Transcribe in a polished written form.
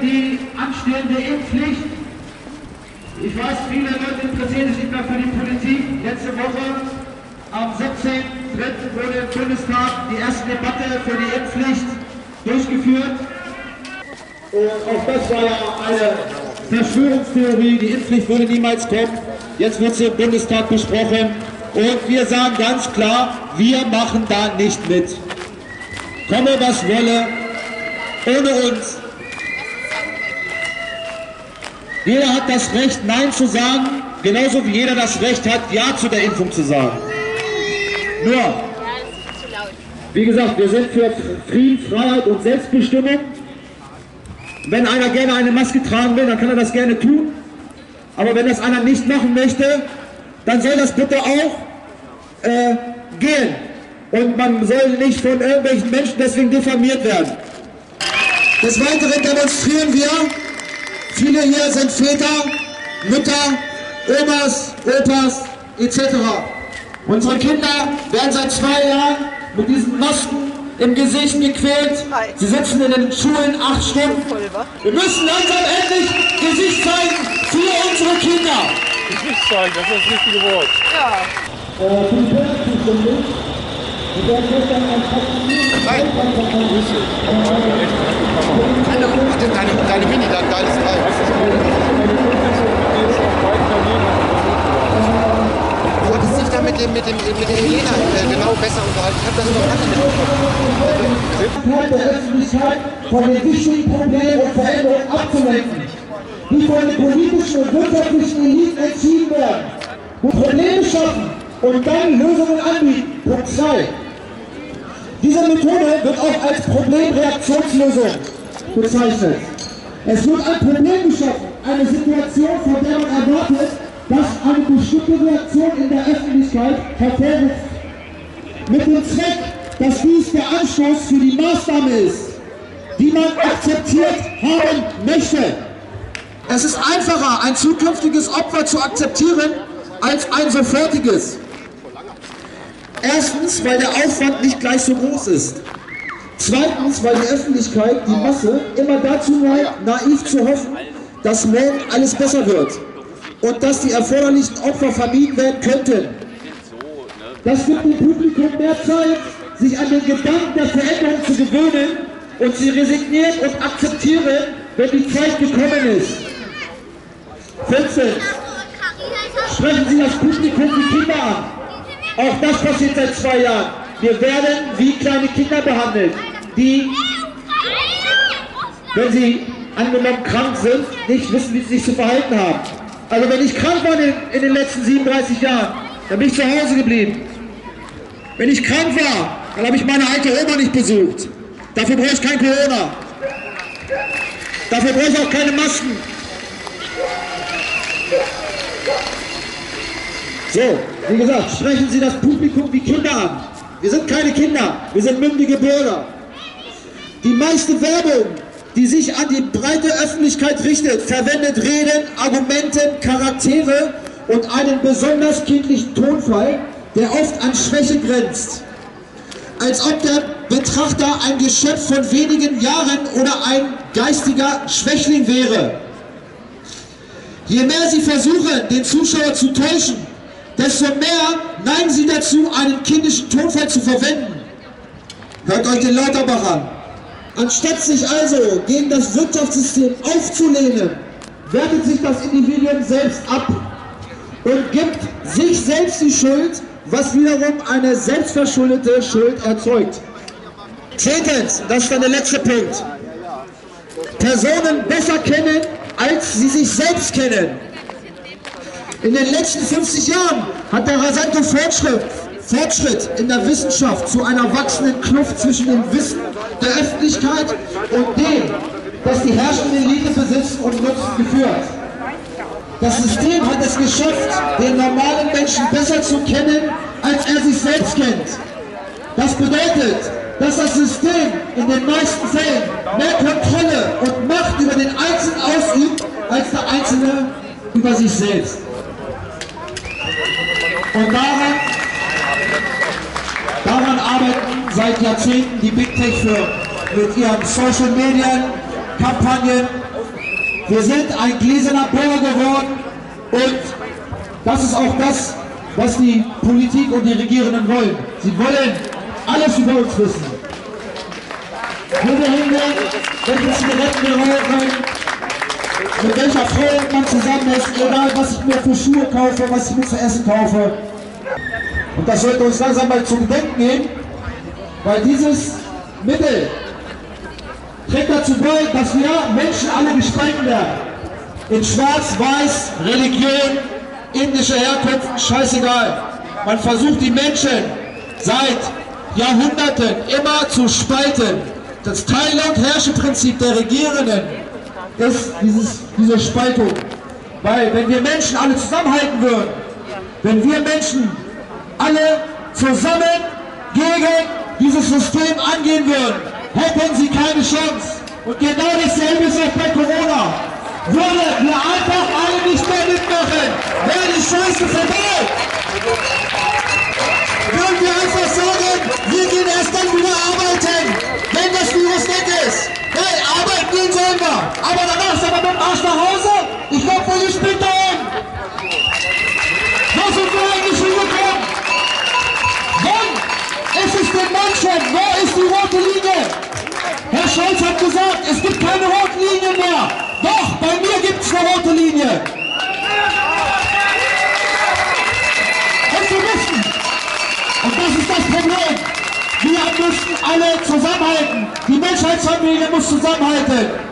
die anstehende Impfpflicht. Ich weiß, viele Leute interessieren sich nicht mehr für die Politik. Letzte Woche, am 17.03. wurde im Bundestag die erste Debatte für die Impfpflicht durchgeführt. Und auch das war ja eine Verschwörungstheorie. Die Impfpflicht würde niemals kommen. Jetzt wird sie im Bundestag besprochen. Und wir sagen ganz klar, wir machen da nicht mit. Komme was wolle, ohne uns. Jeder hat das Recht, Nein zu sagen, genauso wie jeder das Recht hat, Ja zu der Impfung zu sagen. Nur, wie gesagt, wir sind für Frieden, Freiheit und Selbstbestimmung. Wenn einer gerne eine Maske tragen will, dann kann er das gerne tun. Aber wenn das einer nicht machen möchte, dann soll das bitte auch gehen. Und man soll nicht von irgendwelchen Menschen deswegen diffamiert werden. Des Weiteren demonstrieren wir. Viele hier sind Väter, Mütter, Omas, Opas etc. Unsere Kinder werden seit 2 Jahren mit diesen Masken im Gesicht gequält. Sie sitzen in den Schulen 8 Stunden. Wir müssen langsam endlich Gesicht zeigen für unsere Kinder. Gesicht zeigen, das ist das richtige Wort. Ja. Für die Bürger zuständig. Die werden gestern ein Deine Mini, dein geiles Teil. Du wolltest dich da mit dem Jena genau besser unterhalten. Ich habe das noch der Öffentlichkeit von den wichtigen Problemen und Veränderungen abzulenken, die von den politischen und wirtschaftlichen Eliten entschieden werden, und Probleme schaffen und dann Lösungen anbieten. Punkt 2. Diese Methode wird auch als Problemreaktionslösung bezeichnet. Es wird ein Problem geschaffen, eine Situation, von der man erwartet, dass eine bestimmte Reaktion in der Öffentlichkeit hervorruft. Mit dem Zweck, dass dies der Anstoß für die Maßnahme ist, die man akzeptiert haben möchte. Es ist einfacher, ein zukünftiges Opfer zu akzeptieren, als ein sofortiges. Erstens, weil der Aufwand nicht gleich so groß ist. Zweitens, weil die Öffentlichkeit, die Masse, immer dazu neigt, naiv zu hoffen, dass morgen alles besser wird und dass die erforderlichen Opfer vermieden werden könnten. Das gibt dem Publikum mehr Zeit, sich an den Gedanken der Veränderung zu gewöhnen, und sie resignieren und akzeptieren, wenn die Zeit gekommen ist. 15. Sprechen Sie das Publikum wie Kinder an. Auch das passiert seit 2 Jahren. Wir werden wie kleine Kinder behandelt, die, wenn sie angenommen krank sind, nicht wissen, wie sie sich zu verhalten haben. Also wenn ich krank war in den letzten 37 Jahren, dann bin ich zu Hause geblieben. Wenn ich krank war, dann habe ich meine alte Oma nicht besucht. Dafür brauche ich kein Corona. Dafür brauche ich auch keine Masken. So, wie gesagt, sprechen Sie das Publikum wie Kinder an. Wir sind keine Kinder, wir sind mündige Bürger. Die meiste Werbung, die sich an die breite Öffentlichkeit richtet, verwendet Reden, Argumente, Charaktere und einen besonders kindlichen Tonfall, der oft an Schwäche grenzt. Als ob der Betrachter ein Geschöpf von wenigen Jahren oder ein geistiger Schwächling wäre. Je mehr Sie versuchen, den Zuschauer zu täuschen, desto mehr neigen Sie dazu, einen kindischen Tonfall zu verwenden. Hört euch den Lauterbach an. Anstatt sich also gegen das Wirtschaftssystem aufzulehnen, wertet sich das Individuum selbst ab und gibt sich selbst die Schuld, was wiederum eine selbstverschuldete Schuld erzeugt. 10. Das ist dann der letzte Punkt. Personen besser kennen, als sie sich selbst kennen. In den letzten 50 Jahren hat der rasante Fortschritt in der Wissenschaft zu einer wachsenden Kluft zwischen dem Wissen der Öffentlichkeit und dem, das die herrschende Elite besitzen und nutzen, geführt. Das System hat es geschafft, den normalen Menschen besser zu kennen, als er sich selbst kennt. Das bedeutet, dass das System in den meisten Fällen mehr Kontrolle und Macht über den Einzelnen ausübt, als der Einzelne über sich selbst. Und daran arbeiten seit Jahrzehnten die Big Tech Firmen mit ihren Social Media Kampagnen Wir sind ein gläserner Bürger geworden und das ist auch das, was die Politik und die Regierenden wollen. Sie wollen alles über uns wissen. Wo wir hingehen, welche Zigaretten wir rauchen, mit welcher Frau man zusammen ist, egal was ich mir für Schuhe kaufe, was ich mir zu essen kaufe. Und das sollte uns langsam mal zu bedenken geben, weil dieses Mittel trägt dazu bei, dass wir Menschen alle gespalten werden. In Schwarz, Weiß, Religion, indische Herkunft, scheißegal. Man versucht die Menschen seit Jahrhunderten immer zu spalten. Das Teile- und Herrsche-Prinzip der Regierenden ist diese Spaltung. Weil wenn wir Menschen alle zusammenhalten würden, wenn wir Menschen alle zusammen gegen dieses System angehen würden, hätten sie keine Chance. Und genau dasselbe ist auch bei Corona. Würden wir einfach alle nicht mehr mitmachen, wäre die Scheiße vorbei. Würden wir einfach sagen, wir gehen erst dann wieder arbeiten, wenn das Virus weg ist. Hey, arbeiten gehen sollen wir, aber danach sind wir mit dem Arsch nach Hause. Ich glaube, wo ich bin da. Wo sind wir eigentlich hingekommen? Wann ist es den Menschen? Wo ist die rote Linie? Herr Scholz hat gesagt, es gibt keine roten Linien mehr. Doch, bei mir gibt es eine rote Linie. Und wir müssen, und das ist das Problem, wir müssen alle zusammenhalten. Die Menschheitsfamilie muss zusammenhalten.